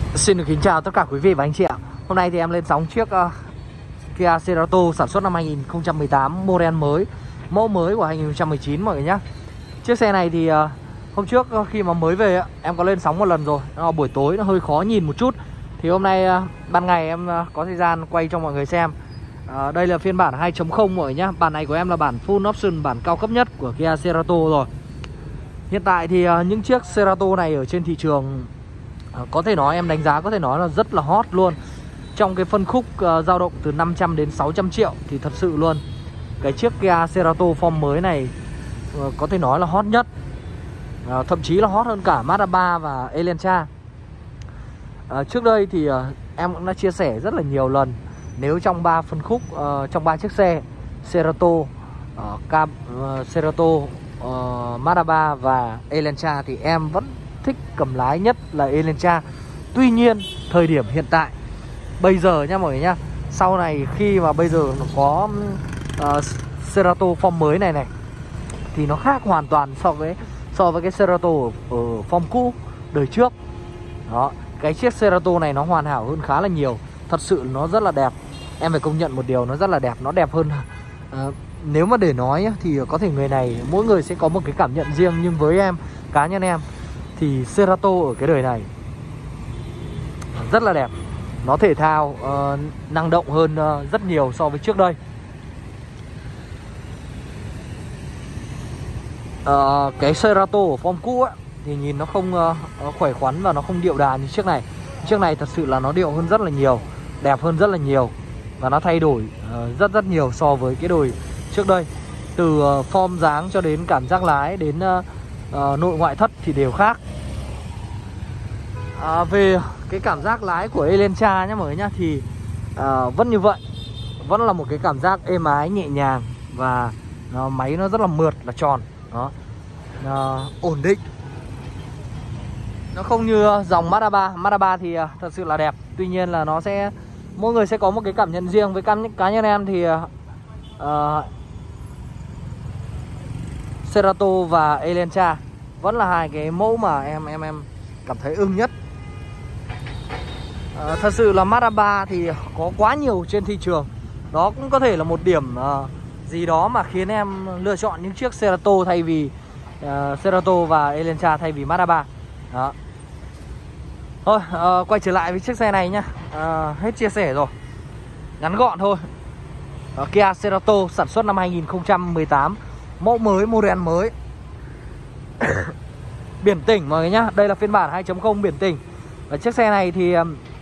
Xin được kính chào tất cả quý vị và anh chị ạ. Hôm nay thì em lên sóng chiếc Kia Cerato sản xuất năm 2018, model mới, mẫu mới của 2019 mọi người nhé. Chiếc xe này thì hôm trước khi mà mới về em có lên sóng một lần rồi. Buổi tối nó hơi khó nhìn một chút. Thì hôm nay ban ngày em có thời gian quay cho mọi người xem. Đây là phiên bản 2.0 mọi người nhé. Bản này của em là bản full option, bản cao cấp nhất của Kia Cerato rồi. Hiện tại thì những chiếc Cerato này ở trên thị trường có thể nói, em đánh giá có thể nói là rất là hot luôn. Trong cái phân khúc dao động từ 500 đến 600 triệu thì thật sự luôn, cái chiếc Kia Cerato form mới này có thể nói là hot nhất. Thậm chí là hot hơn cả Mazda 3 và Elantra. Trước đây thì em cũng đã chia sẻ rất là nhiều lần. Nếu trong 3 phân khúc, trong 3 chiếc xe Cerato, Cerato, Mazda 3 và Elantra thì em vẫn thích cầm lái nhất là Elantra. Tuy nhiên thời điểm hiện tại bây giờ nha mọi người nhá, sau này khi mà bây giờ nó có Cerato form mới này thì nó khác hoàn toàn so với cái Cerato ở form cũ đời trước. Đó, cái chiếc Cerato này nó hoàn hảo hơn khá là nhiều. Thật sự nó rất là đẹp. Em phải công nhận một điều, nó rất là đẹp. Nó đẹp hơn nếu mà để nói thì có thể người này, mỗi người sẽ có một cái cảm nhận riêng. Nhưng với em, cá nhân em thì Cerato ở cái đời này rất là đẹp. Nó thể thao, năng động hơn rất nhiều so với trước đây. Cái Cerato ở form cũ ấy, thì nhìn nó không khỏe khoắn và nó không điệu đà như chiếc này. Chiếc này thật sự là nó điệu hơn rất là nhiều, đẹp hơn rất là nhiều. Và nó thay đổi rất nhiều so với cái đời trước đây. Từ form dáng cho đến cảm giác lái, đến nội ngoại thất thì đều khác. Về cái cảm giác lái của Elantra nhé mọi người nhé, thì vẫn như vậy. Vẫn là một cái cảm giác êm ái, nhẹ nhàng. Và máy nó rất là mượt, là tròn. Đó, ổn định. Nó không như dòng Mazda 3. Mazda 3 thì thật sự là đẹp. Tuy nhiên là nó sẽ, mỗi người sẽ có một cái cảm nhận riêng. Với cá nhân em thì Cerato và Elantra vẫn là hai cái mẫu mà em cảm thấy ưng nhất. Thật sự là Mazda 3 thì có quá nhiều trên thị trường. Đó cũng có thể là một điểm gì đó mà khiến em lựa chọn những chiếc Cerato thay vì Cerato và Elantra thay vì Mazda 3. Đó. Thôi, quay trở lại với chiếc xe này nhá. Hết chia sẻ rồi, ngắn gọn thôi. Kia Cerato sản xuất năm 2018, mẫu mới, model mới. Biển tỉnh mọi người nhá. Đây là phiên bản 2.0 biển tỉnh. Và chiếc xe này thì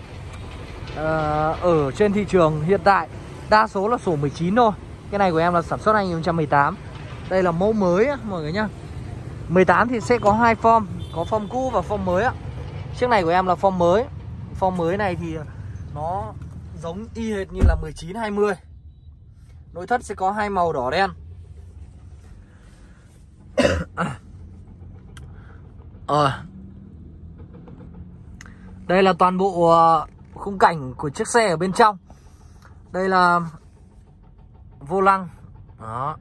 ở trên thị trường hiện tại đa số là số 19 thôi. Cái này của em là sản xuất 2018. Đây là mẫu mới mọi người nhá. 18 thì sẽ có 2 form, có form cũ và form mới á. Chiếc này của em là form mới. Form mới này thì nó giống y hệt như là 19 20. Nội thất sẽ có 2 màu đỏ đen. Đây là toàn bộ khung cảnh của chiếc xe ở bên trong. Đây là vô lăng. Đó.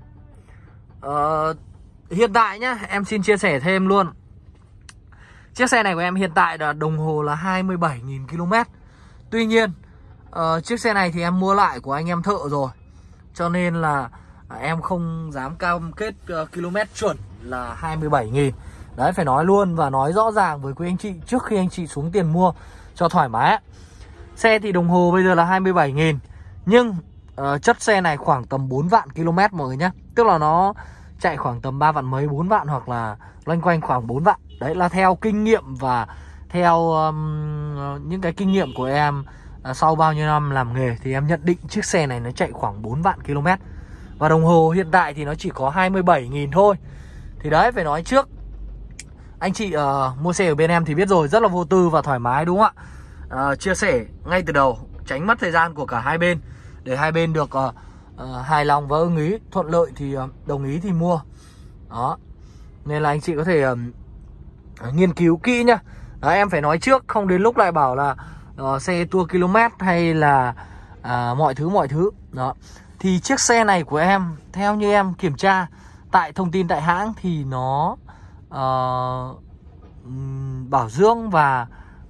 Hiện tại nhá, em xin chia sẻ thêm luôn. Chiếc xe này của em hiện tại là đồng hồ là 27.000 km. Tuy nhiên chiếc xe này thì em mua lại của anh em thợ rồi, cho nên là em không dám cam kết km chuẩn là 27.000. Đấy, phải nói luôn và nói rõ ràng với quý anh chị trước khi anh chị xuống tiền mua cho thoải mái. Xe thì đồng hồ bây giờ là 27.000. Nhưng chất xe này khoảng tầm 4 vạn km mọi người nhé. Tức là nó chạy khoảng tầm 3 vạn mấy, 4 vạn hoặc là loanh quanh khoảng 4 vạn. Đấy là theo kinh nghiệm và theo những cái kinh nghiệm của em sau bao nhiêu năm làm nghề thì em nhận định chiếc xe này nó chạy khoảng 4 vạn km. Và đồng hồ hiện tại thì nó chỉ có 27.000 thôi. Thì đấy, phải nói trước, anh chị mua xe ở bên em thì biết rồi, rất là vô tư và thoải mái đúng không ạ? Chia sẻ ngay từ đầu, tránh mất thời gian của cả hai bên, để hai bên được hài lòng và ưng ý, thuận lợi thì đồng ý thì mua. Đó, nên là anh chị có thể nghiên cứu kỹ nhá. Đó, em phải nói trước, không đến lúc lại bảo là xe tua km hay là mọi thứ. Đó, thì chiếc xe này của em, theo như em kiểm tra tại thông tin tại hãng thì nó bảo dưỡng và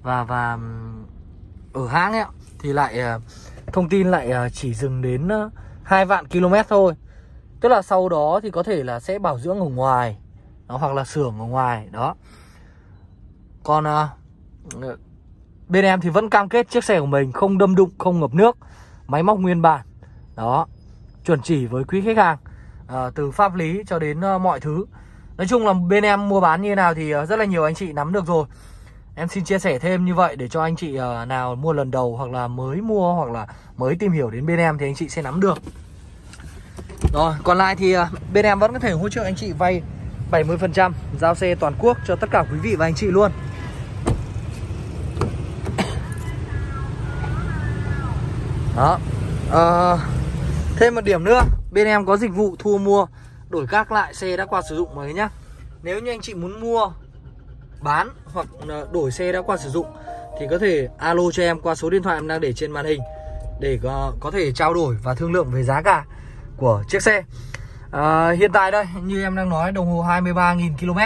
Và ở hãng ấy thì lại thông tin lại chỉ dừng đến 2 vạn km thôi. Tức là sau đó thì có thể là sẽ bảo dưỡng ở ngoài đó, hoặc là xưởng ở ngoài đó. Còn bên em thì vẫn cam kết chiếc xe của mình không đâm đụng, không ngập nước, máy móc nguyên bản đó, chuẩn chỉ với quý khách hàng, từ pháp lý cho đến mọi thứ. Nói chung là bên em mua bán như thế nào thì rất là nhiều anh chị nắm được rồi. Em xin chia sẻ thêm như vậy để cho anh chị nào mua lần đầu, hoặc là mới mua, hoặc là mới tìm hiểu đến bên em thì anh chị sẽ nắm được. Rồi, còn lại thì bên em vẫn có thể hỗ trợ anh chị vay 70% giao xe toàn quốc cho tất cả quý vị và anh chị luôn. Đó. Thêm một điểm nữa, bên em có dịch vụ thu mua đổi các lại xe đã qua sử dụng mọi người nhá. Nếu như anh chị muốn mua, bán hoặc đổi xe đã qua sử dụng thì có thể alo cho em qua số điện thoại em đang để trên màn hình để có thể trao đổi và thương lượng về giá cả của chiếc xe. Hiện tại đây như em đang nói, đồng hồ 23.000 km.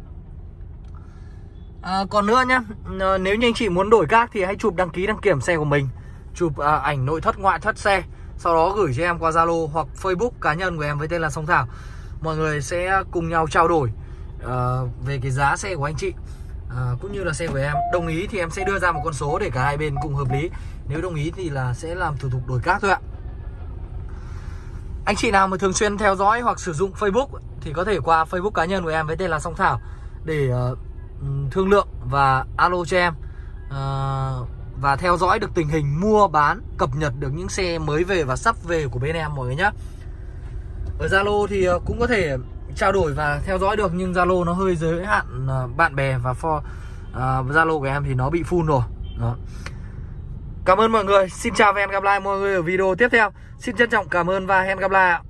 Còn nữa nhá, nếu như anh chị muốn đổi các thì hãy chụp đăng ký đăng kiểm xe của mình, chụp ảnh nội thất ngoại thất xe, sau đó gửi cho em qua Zalo hoặc Facebook cá nhân của em với tên là Song Thảo. Mọi người sẽ cùng nhau trao đổi về cái giá xe của anh chị, cũng như là xe của em. Đồng ý thì em sẽ đưa ra một con số để cả hai bên cùng hợp lý. Nếu đồng ý thì là sẽ làm thủ tục đổi các thôi ạ. Anh chị nào mà thường xuyên theo dõi hoặc sử dụng Facebook thì có thể qua Facebook cá nhân của em với tên là Song Thảo để thương lượng và alo cho em, và theo dõi được tình hình mua bán, cập nhật được những xe mới về và sắp về của bên em mọi người nhé. Ở Zalo thì cũng có thể trao đổi và theo dõi được, nhưng Zalo nó hơi giới hạn bạn bè, và Zalo của em thì nó bị full rồi. Đó. Cảm ơn mọi người. Xin chào và hẹn gặp lại mọi người ở video tiếp theo. Xin trân trọng cảm ơn và hẹn gặp lại ạ.